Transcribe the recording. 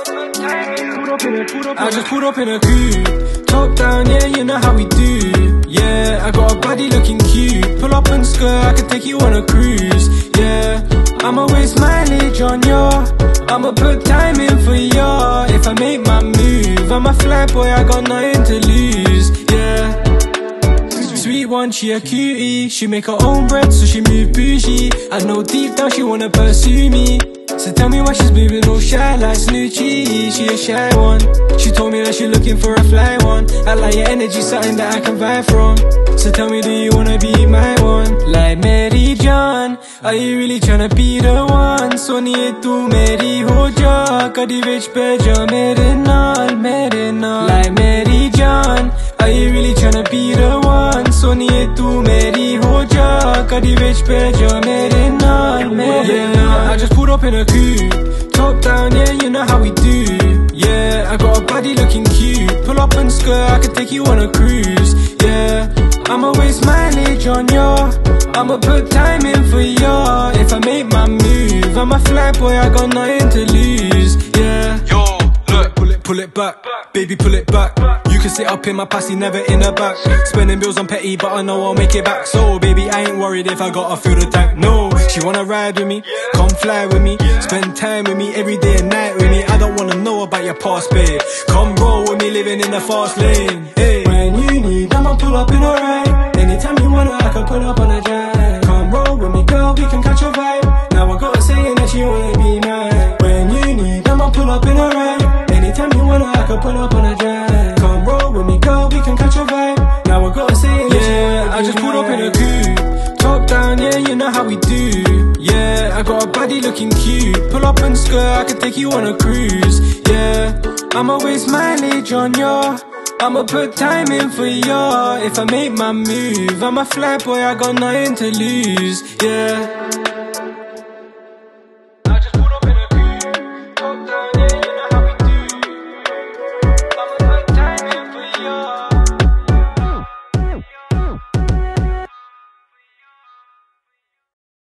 I just pulled up in a coupe, top down, yeah, you know how we do. Yeah, I got a body looking cute. Pull up and skirt, I can take you on a cruise. Yeah, I'ma waste mileage on ya. I'ma put time in for ya. If I make my move, I'm a fly boy, I got nothing to lose. Yeah, sweet one, she a cutie. She make her own bread, so she move bougie. I know deep down she wanna pursue me. So tell me why she's moving all shy like Snoochie. She a shy one. She told me that she looking for a fly one. I like your energy, something that I can vibe from. So tell me, do you wanna be my one? Like Mary John, are you really tryna be the one? Soniye tu meri ho ja, kadi vich pe ja mere naal. Like Mary John, are you really tryna be the one? Soniye tu meri ho ja, kadi vich pe ja mere naal. Yeah, I just pulled up in a coupe, top down, yeah, you know how we do. Yeah, I got a body looking cute. Pull up and skirt, I can take you on a cruise. Yeah, I'ma waste mileage on ya. I'ma put time in for ya. If I make my move, I'm a fly boy, I got nothing to lose. Yeah, Yo, look, pull it back, baby, pull it back. You can sit up in my passy, never in the back. Spending bills on petty, but I know I'll make it back. So baby, I ain't worried if I gotta fill the tank. No, she wanna ride with me, come fly with me, spend time with me every day and night with me. I don't wanna know about your past, babe. Come roll with me, living in the fast lane. Hey, when you need, I'ma pull up in a ride. Anytime you wanna, I can pull up on a drive. Come roll with me, girl, we can catch a vibe. Now I gotta say that she wanna be mine. When you need, I'ma pull up in a ride. Anytime you wanna, I can pull up on a drive. Come roll with me, girl, we can catch a vibe. Now I gotta say it, yeah, I just pulled up in a coupe, top down, yeah, you know how we do. Yeah, I got a body looking cute. Pull up and skirt, I can take you on a cruise. Yeah, I'ma waste mileage on ya. I'ma put time in for ya. If I make my move, I'm a fly boy, I got nothing to lose. Yeah.